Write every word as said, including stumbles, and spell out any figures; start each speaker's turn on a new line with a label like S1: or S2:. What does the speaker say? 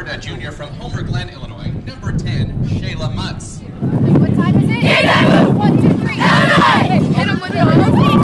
S1: forward, a junior from Homer Glen, Illinois, number ten, Shayla Mutz.
S2: What time is it? One, two, three. Hit him with your